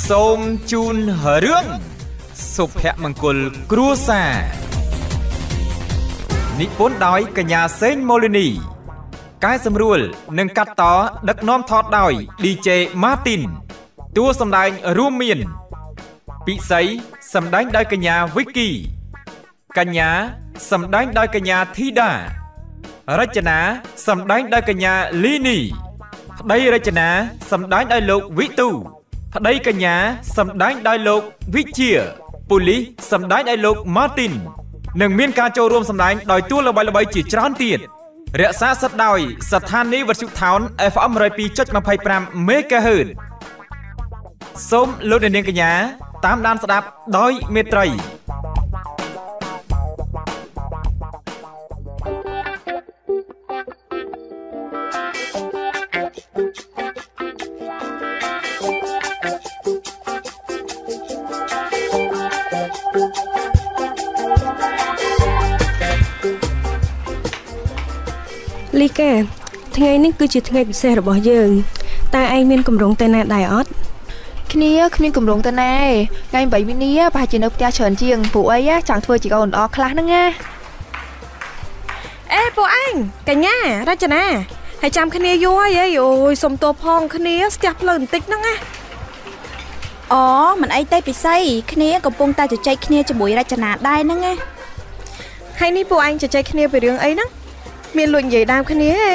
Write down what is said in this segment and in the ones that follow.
សូមជូនរឿងសុភមង្គលគ្រួសារនិពន្ធដោយកញ្ញាសេងម៉ូលីនីកែសម្រួលនិងកាត់តដឹកនាំថតដោយ DJ Martin តួសម្ដែងរួមមានពិសីសម្ដែងដោយកញ្ញា Vicky កញ្ញាសម្ដែងដោយកញ្ញា Thida រចនាសម្ដែងដោយកញ្ញា Lini ប្តីរចនាសម្ដែងដោយលោក Vitu ប្តីកញ្ញាសម្ដែងដោយលោក Vichia ប៉ូលីសសម្ដែងដោយលោក Martin និងមានការចូលរួមសម្ដែងដោយតួល្បីៗជាច្រើនទៀតរក្សាសិទ្ធិដោយស្ថានីយ៍វិទ្យុថោន FM 102.25 MHz សូមលោកអ្នកនាងកញ្ញាតាមដានស្ដាប់ដោយមេត្រីលីកាថ្ងៃនេះគឺជាថ្ងៃពិសេសរបស់យើងតើឯងមានកម្រងទៅណាដែរអត់គ្នាគ្មានកម្រងទៅណាថ្ងៃ8មីនាប្រហែលជានៅផ្ទះច្រើនជាងពួកអីចង់ធ្វើជាកូនល្អខ្លះហ្នឹងណាអេពួកឯងកញ្ញារចនាហើយចាំគ្នាយូរហើយអូយសុំតបផងគ្នាស្ទះផ្លូវបន្តិចហ្នឹងណាអូមិនអីទេពិសីគ្នាកំពុងតែជជែកគ្នាជាមួយរចនាដែរហ្នឹងណាហើយនេះពួកឯងជជែកគ្នាពីរឿងអីហ្នឹងមានលួចនិយាយដើមគ្នាហី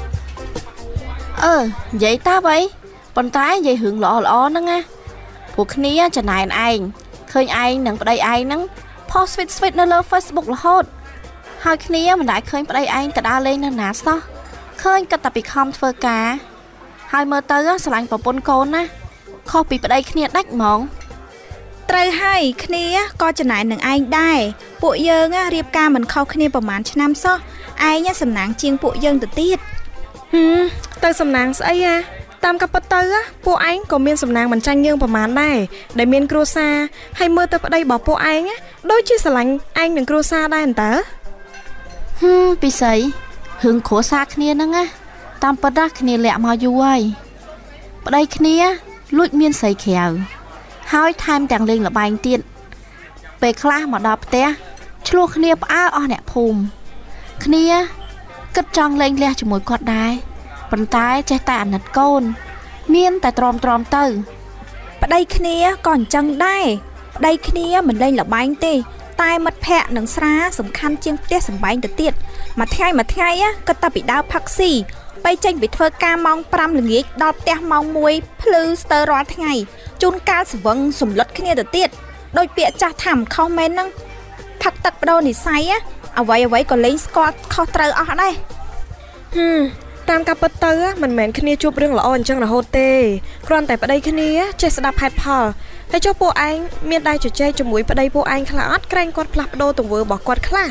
និយាយតាប់អីប៉ុន្តែនិយាយរឿងល្អហ្នឹងណាពួកគ្នាចំណែនឯងឃើញឯងនិងប្តីឯងហ្នឹងផុសស្វីតនៅលើ Facebook រហូតហើយគ្នាមិនដែលឃើញប្តីឯងទៅដើរលេងនៅណាសោះឃើញគាត់តែពីខំធ្វើការហើយមើលទៅស្រឡាញ់ប្រពន្ធកូនណាខុសពីប្តីគ្នាដាច់ហ្មងត្រូវហើយគ្នាក៏ចំណែននឹងឯងដែរពួកយើងរៀបការមិនខុសគ្នាប្រហែលឆ្នាំសោះឯងសំណាងជាងពួកយើងទៅទៀតទៅសំណាងស្អីតាមក៏ពិតទៅពួកឯងក៏មានសំណាងមិនចាញ់យើងប្រហែលដែរដែលមានគ្រួសារហើយមើលទៅប្តីរបស់ពួកឯងដូចជាស្រឡាញ់ឯងនឹងគ្រួសារដែរតើពិសីរឿងគ្រួសារគ្នាហ្នឹងតាមពិតគ្នាលាក់មកយូរហើយប្តីគ្នាលួចមានស្រីក្រៅហើយថែមទាំងលេងល្បែងទៀតពេលខ្លះមកដល់ផ្ទះឆ្លោះគ្នាផ្អើលអស់អ្នកភូមិគ្នាគិតចង់លេងលះជាមួយគាត់ដែរប៉ុន្តែចេះតែអាណិតកូនមានតែទ្រាំទៅប្តីគ្នាក៏អញ្ចឹងដែរប្តីគ្នាមិនលេងល្បែងទេតែមិត្តភ័ក្តិនឹងស្រាសំខាន់ជាងផ្ទះសម្បែងទៅទៀតមួយថ្ងៃគាត់តែពីដើរផឹកស៊ីពេលចេញពីធ្វើការម៉ោង5ល្ងាចដល់ផ្ទះម៉ោង1ភ្លឺស្ទើររាល់ថ្ងៃជួនកាលស្វឹងសម្លុតគ្នាទៅទៀតដោយពាក្យចាស់ថាមិនខុសមែនហ្នឹងផឹកទឹកបដូរនិស័យអ្វីក៏លេងស្គាល់ខុសត្រូវអស់ដែរតាមការពិតទៅមិនមែនគ្នាជួបរឿងល្អអញ្ចឹងរហូតទេគ្រាន់តែប្តីគ្នាចេះស្ដាប់ហេតុផលហើយចុះពួកឯងមានដែរជជែកជាមួយប្តីពួកឯងខ្លះអត់ក្រែងគាត់ផ្លាស់ប្ដូរទង្វើរបស់គាត់ខ្លះ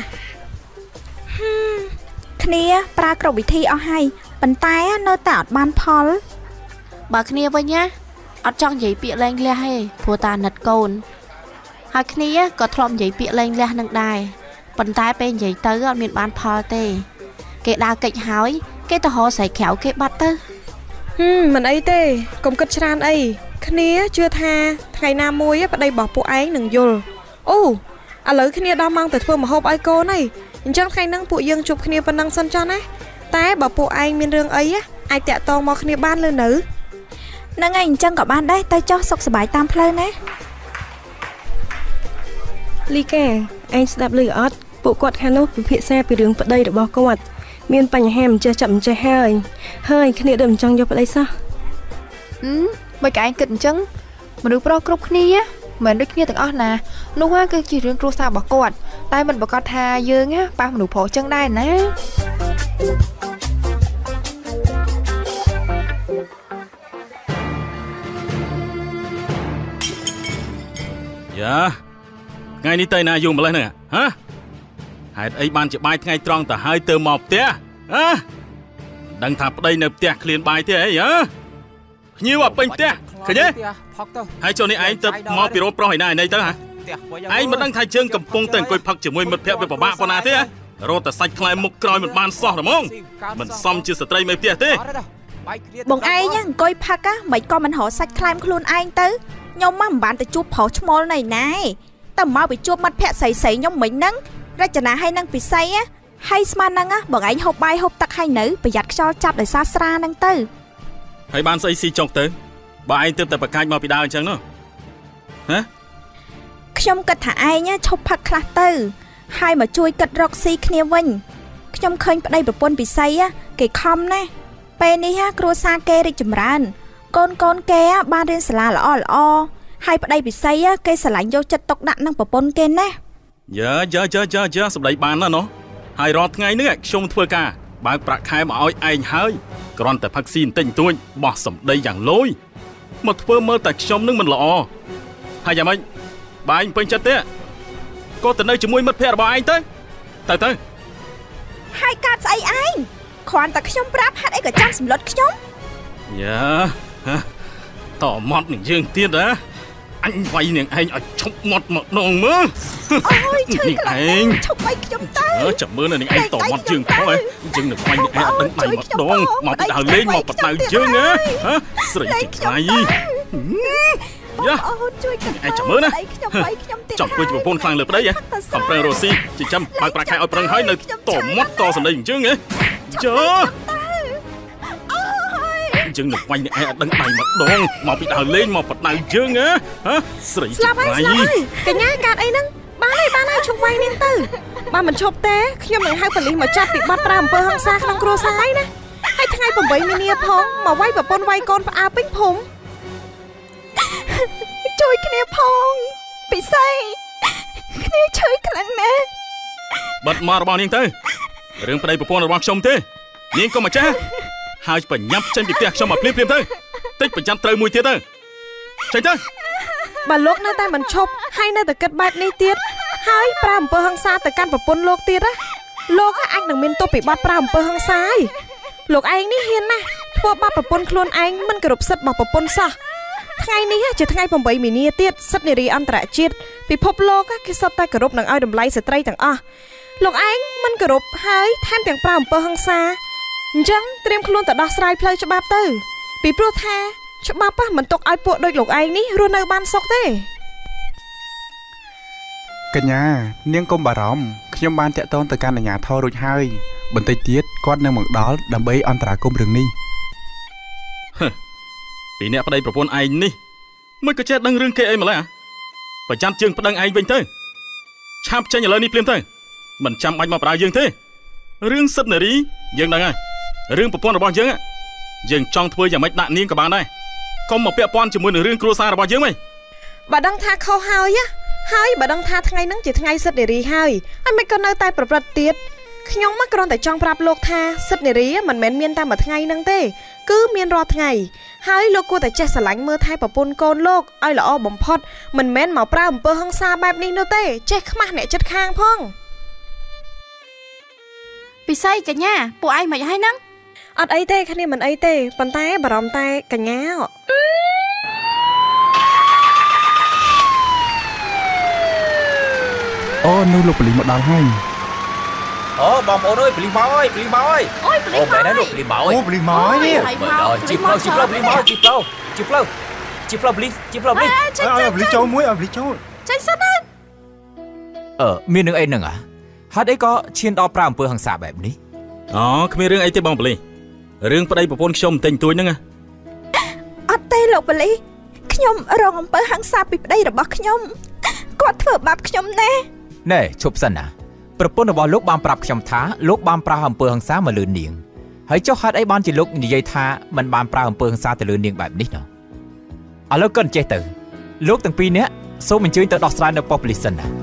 គ្នាប្រើគ្រប់វិធីអស់ហើយប៉ុន្តែនៅតែអត់បានផលបើគ្នាវិញអត់ចង់និយាយពាក្យលែងលះទេព្រោះតាណិតកូនហើយគ្នាក៏ធ្លាប់និយាយពាក្យលែងលះនឹងដែរប៉ុន្តែពេលនិយាយទៅអត់មានបានផលទេគេដើរកិច្ចហើយគេទៅហៅស្រីក្រៅគេបាត់ទៅមិនអីទេកុំគិតច្រើនអីគ្នាជឿថាថ្ងៃណាមួយប្តីរបស់ពួកឯងនឹងយល់អូឥឡូវគ្នាដល់ម៉ោងទៅធ្វើម្ហូបឲ្យកូនហើយអញ្ចឹងថ្ងៃហ្នឹងពួកយើងជួបគ្នាប៉ុណ្ណឹងសិនចុះណាតែបើពួកឯងមានរឿងអីអាចតាក់ទងមកគ្នាបានលើនៅហ្នឹងហើយអញ្ចឹងក៏បានដែរទៅចុះសុខសប្បាយតាមផ្លូវណាលីកាឯងស្ដាប់ឮអត់ពួកគាត់ខាងនោះពិភាក្សាពីរឿងប្តីរបស់គាត់មានបញ្ហាមិនចេះចាប់មិនចេះហើយគ្នាដូចមិនចង់យកប្តីសោះបើកឯងគិតអញ្ចឹងមនុស្សប្រុសគ្រប់គ្នាមិនដូចគ្នាទាំងអស់ណានោះគឺជារឿងគ្រួសាររបស់គាត់តែមិនប្រកាសថាយើងប៉ះមនុស្សប្រុសចឹងដែរណាយ៉ាថ្ងៃនេះទៅណាយូរម្លេះហ្នឹងហេតុអីបានជាបាយថ្ងៃត្រង់ទៅហើយទៅមកផ្ទះដឹងថាប្តីនៅផ្ទះឃ្លានបាយទេអីភ្ញៀវពេញផ្ទះឃើញទេហើយចុះនេះឯងទៅមកពីរោប្រុសឯណាឯណីទៅឯងមិនដឹងថាជើងកំពុងតែអង្គុយផឹកជាមួយមិត្តភក្តិវាពិបាកប៉ុណ្ណាទេរត់តែសាច់ខ្លែមុខក្រោយមិនបានសោះហ្មងមិនសមជាស្ត្រីមេផ្ទះទេបងឯងអង្គុយផឹកមិនក៏មិនរកសាច់ខ្លែមខ្លួនឯងទៅខ្ញុំមិនបានទៅជួបប្រុសឈ្មោលណៃណាតែមកទៅជួបមិត្តភក្តិស្រីៗខ្ញុំមិញហ្នឹងរចនាឲ្យនឹងពិសីហើយស្មានហ្នឹងបងឯងហូបបាយហូបទឹកឲ្យនៅប្រយ័ត្នខ្យល់ចាប់ដោយសារស្រាហ្នឹងទៅហើយបានស្អីស៊ីចុកទៅបើឯងទើបតែប្រកាច់មកពីដើមអញ្ចឹងនោះហ៎ខ្ញុំគិតថាឯងឈប់ផឹកខ្លះទៅហើយមកជួយគិតរកស៊ីគ្នាវិញខ្ញុំឃើញប្តីប្រពន្ធពិសីគេខំណាស់ពេលនេះគ្រួសារគេរីកចម្រើនកូនគេបានរៀនសាលាល្អហើយប្តីពិសីគេស្រឡាញ់យកចិត្តទុកដាក់នឹងប្រពន្ធគេណាយើសម្ដីបានណាណោះហើយរាល់ថ្ងៃនេះខ្ញុំធ្វើការបើកប្រាក់ខែមកឲ្យឯងហើយគ្រាន់តែផឹកស៊ីបន្តិចបន្តួចបោះសម្ដីយ៉ាងលយមកធ្វើមើលតែខ្ញុំនឹងមិនល្អហើយយ៉ាងម៉េចបើឯងពេញចិត្តទេក៏ទៅនៅជាមួយមិត្តភក្តិរបស់ឯងទៅហើយកាត់ស្អីឯងគ្រាន់តែខ្ញុំប្រាប់ហេតុអីក៏ចាំសម្លុតខ្ញុំយ៉ាតមាត់នឹងយើងទៀតហ៎អញវាយនាងឯងឲ្យឈប់មាត់មកដងមើលអូយឈឺខ្លាំងឈប់វាយខ្ញុំទៅចាំមើលនាងឯងតមាត់យើងផងយើងនឹងវាយនាងឯងអត់ដឹងដៃមកដងមកពីដើរលេងមកបដៅយើងហ៎ស្រីជាខ្លាយយ៉ាអូនជួយខ្ញុំឯងចាំមើលណាចង់ធ្វើជាប្រពន្ធខ្លាំងលើប្តីហ៎កំប្រឹងរស់ស៊ីចិញ្ចឹមបើកប្រាក់ខែឲ្យប្រឹងហើយនៅតមាត់តសម្ដីអញ្ចឹងហ៎យើងនឹងវាយនេះឯងអត់ដឹងដៃមកដងមកពីដើរលេងមកបដៅយើងហ៎ស្រីស្លាប់ហើយកញ្ញាកាត់អីហ្នឹងបានហើយឈប់វាយនាងទៅបើមិនឈប់ទេខ្ញុំនឹងហៅប៉ូលីសមកចាប់ពីបទប្រើអំពើហិង្សាក្នុងគ្រួសារហើយណាហើយថ្ងៃ8មីនាផងមកវាយប្រពន្ធវាយកូនផ្អើពេញភូមិជួយគ្នាផងពិសីគ្នាឈឺខ្លាំងណាស់បិទមករបស់នាងទៅរឿងប្តីប្រពន្ធរបស់ខ្ញុំទេនាងក៏មកចាស់ហើយបញ្ញាប់ចេញពីផ្ទះខ្ញុំមកភ្លាមទៅតិចប្រចាំត្រូវមួយទៀតទៅចេញទៅបើលោកនៅតែមិនឈប់ហើយនៅតែគិតបែបនេះទៀតហើយប្រើអំពើហិង្សាទៅកាន់ប្រពន្ធលោកទៀតណាលោកអាចនឹងមានទោសពីបទប្រើអំពើហិង្សាហើយលោកឯងនេះហ៊ានណាស់ធ្វើបាបប្រពន្ធខ្លួនឯងមិនគោរពសិទ្ធិរបស់ប្រពន្ធសោះថ្ងៃនេះជាថ្ងៃ8មីនាទៀតសិទ្ធិនារីអន្តរជាតិពិភពលោកគេសុទ្ធតែគោរពនឹងឲ្យតម្លៃស្ត្រីទាំងអស់លោកឯងមិនគោរពហើយថែមទាំងប្រើអំពើហិង្សាអញ្ចឹងត្រៀមខ្លួនទៅដោះស្រាយផ្លូវច្បាប់ទៅពីព្រោះថាច្បាប់មិនទុកឲ្យពួកដូចលោកឯងនេះរស់នៅបានសុខទេកញ្ញានាងកុំបារម្ភខ្ញុំបានតាក់ទងទៅកាន់អាជ្ញាធររួចហើយបន្តិចទៀតគាត់នឹងមកដល់ដើម្បីអន្តរាគមន៍រឿងនេះពីអ្នកប្តីប្រពន្ធឯងនេះមិនក៏ចេះដឹងរឿងគេអីម្ល៉េះប្រចាំជើងប្តឹងឯងវិញទៅឆាប់ចេញឥឡូវនេះភ្លាមទៅមិនចាំបាច់មកប្រើយើងទេរឿងសិទ្ធិនារីយើងដឹងហើយរឿងប្រពន្ធរបស់យើងចង់ធ្វើយ៉ាងម៉េចដាក់នាងក៏បានដែរកុំមកពាក់ព័ន្ធជាមួយនឹងរឿងគ្រួសាររបស់យើងវិញបើដឹងថាខុសហើយបើដឹងថាថ្ងៃហ្នឹងជាថ្ងៃសិទ្ធិនារីហើយមិនក៏នៅតែប្រព្រឹត្តទៀតខ្ញុំគ្រាន់តែចង់ប្រាប់លោកថាសិទ្ធិនារីមិនមែនមានតែមួយថ្ងៃហ្នឹងទេគឺមានរាល់ថ្ងៃហើយលោកគួរតែចេះស្រឡាញ់មើលថែប្រពន្ធកូនលោកឲ្យល្អបំផុតមិនមែនមកប្រើអំពើហិង្សាបែបនេះនោះទេចេះខ្មាស់អ្នកចិត្តខាងផងពិសីកញ្ញាពួកឯងមិនហើយហ្នឹងអត់អីទេគ្នាមិនអីទេប៉ុន្តែបារម្ភតែកញ្ញាអូនោះលោកប៉ូលីសមកដល់ហើយអូបងប្អូនអើយប៉ូលីសមកអើយប៉ូលីសមកអើយអូមែនហើយលោកប៉ូលីសមកអើយអូប៉ូលីសមកហើយនេះជីផ្លូវប៉ូលីសមកជីផ្លូវប៉ូលីសឲ្យប៉ូលីសចូលមួយឲ្យប៉ូលីសចូលចេញសិនណាមាននឹងអីហ្នឹងហេតុអីក៏ឈានដល់ប្រើអំពើហិង្សាបែបនេះអូគ្មានរឿងអីទេបងប៉ូលីសរឿងប្តីប្រពន្ធខ្ញុំតែងទួយហ្នឹងអត់ទេលោកប៉ូលីសខ្ញុំរងអំពើហិង្សាពីប្តីរបស់ខ្ញុំគាត់ធ្វើបាបខ្ញុំណែឈប់សិនណាប្រពន្ធរបស់លោកបានប្រាប់ខ្ញុំថាលោកបានប្រើអំពើហិង្សាមកលើនាងហើយចុះហេតុអីបានជាលោកនិយាយថាមិនបានប្រើអំពើហិង្សាទៅលើនាងបែបនេះណោះឥឡូវក៏ចេះទៅលោកទាំងពីរនាក់សូមអញ្ជើញទៅដោះស្រាយនៅប៉ុស្តិ៍ប៉ូលីសសិនណា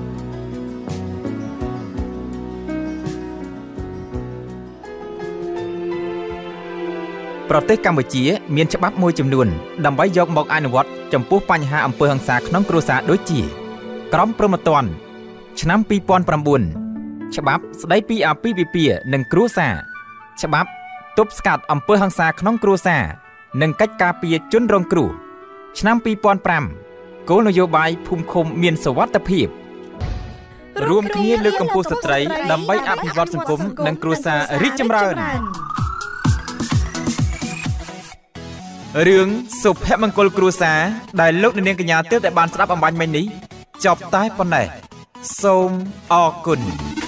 ប្រទេសកម្ពុជាមានច្បាប់មួយចំនួនដើម្បីយកមកអនុវត្តចំពោះបញ្ហាអំពើហិង្សាក្នុងគ្រួសារដូចជាក្រមព្រហ្មទណ្ឌឆ្នាំ2009ច្បាប់ស្ដីពីអាពាហ៍ពិពាហ៍និងគ្រួសារច្បាប់ទប់ស្កាត់អំពើហិង្សាក្នុងគ្រួសារនិងកិច្ចការពារជនរងគ្រោះឆ្នាំ2005គោលនយោបាយភូមិឃុំមានសុវត្ថិភាពរួមគ្នាលើកកម្ពស់ស្ត្រីដើម្បីអភិវឌ្ឍសង្គមនិងគ្រួសាររីកចម្រើនរឿងសុភមង្គលគ្រួសារដែលលោកនាងកញ្ញាទើបតែបានស្ដាប់អំបញ្ញមិញនេះចប់តែប៉ុណ្ណេះសូមអរគុណ